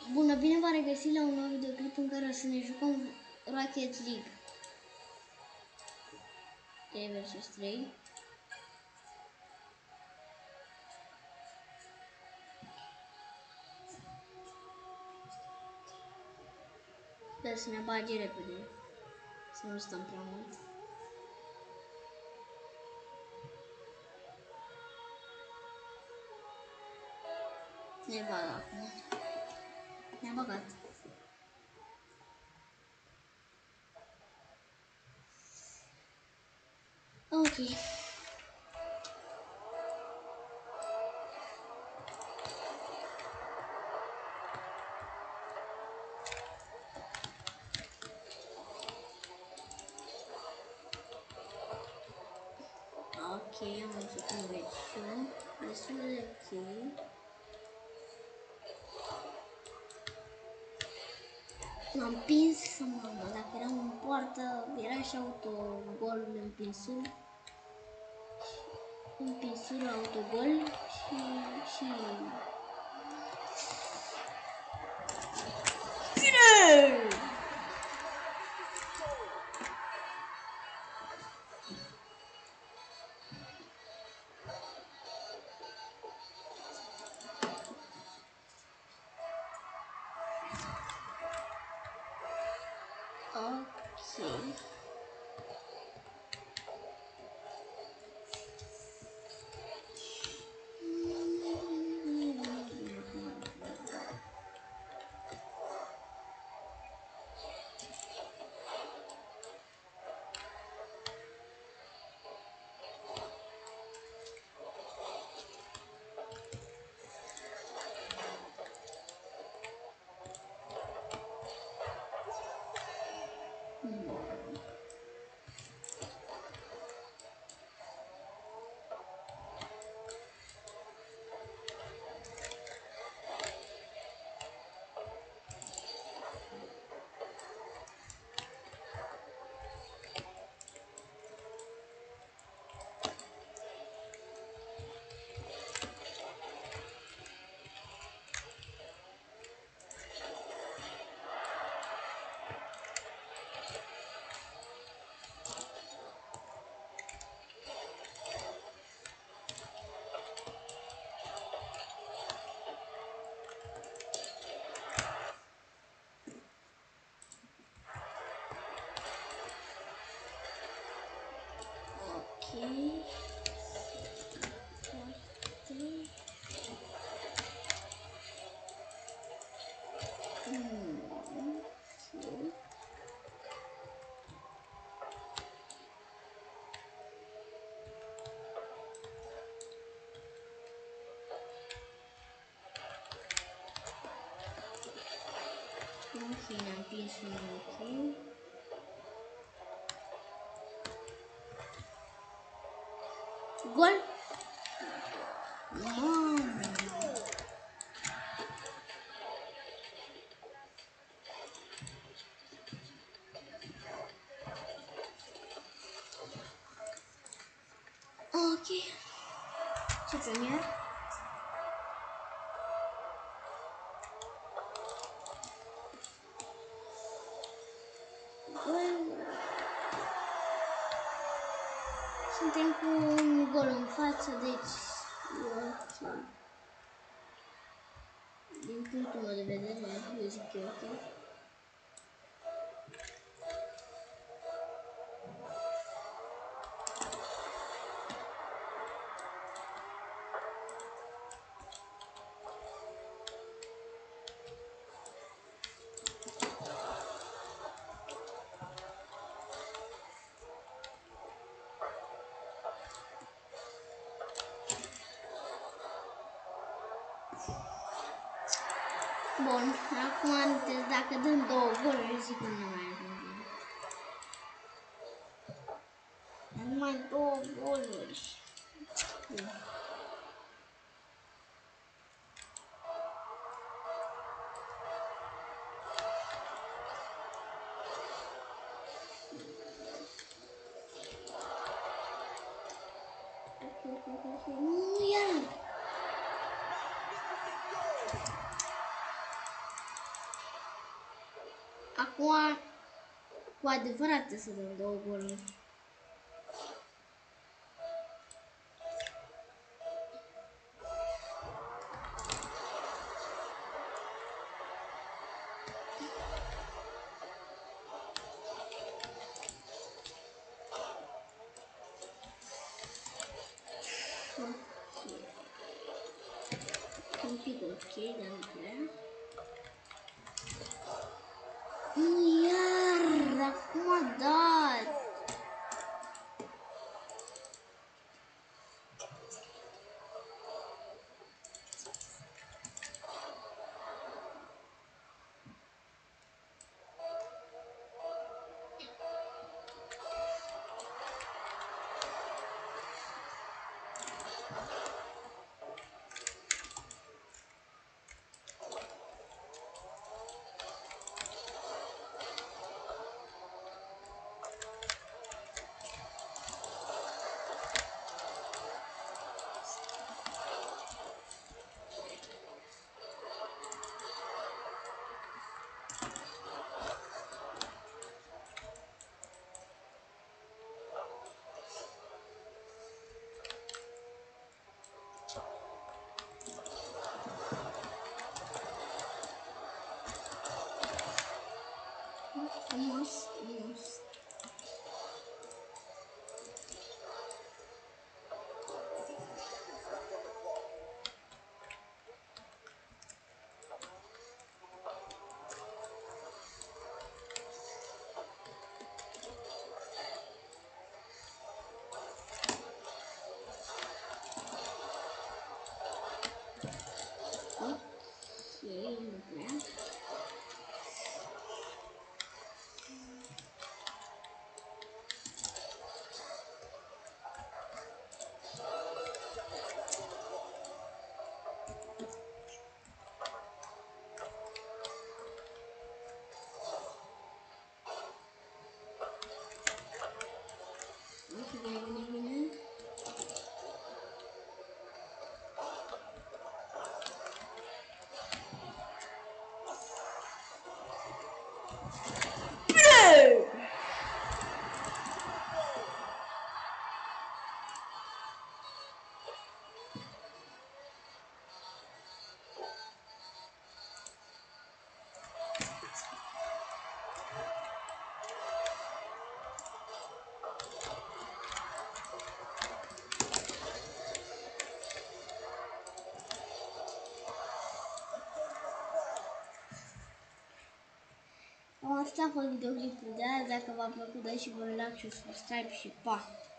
Bună, bine v-am regăsit la un nou videoclip în care o să ne jucăm Rocket League 3 vs 3. Sper să ne bage repede, să nu stăm prea mult. Ne bagă acum. Ne-a băgat. Ok. Ok, am început un meciul destul de ok. M-am împins, mamă, dacă eram în poartă, era și autogol împinsul. Împinsul autogol și... Bine! Ok. În fine, am prins un ok. Gol! Mamă! Ok. Ce premier? Suntem cu un gol în față, deci e ok. Din punctul meu de vedere, eu zic că e ok. Bun, acum dacă dăm două goluri, zic că nu mai ajungem. Numai două goluri. Nu, iar. Acum, cu adevărat trebuie să dăm 2 goluri. Un pic ok, dar nu prea. Iar, acum a dat. Frumos, frumos. Ok, nu prea. Ok, bine. Asta a fost videoclipul de azi. Dacă v-a plăcut, dați și vă like și subscribe și pa!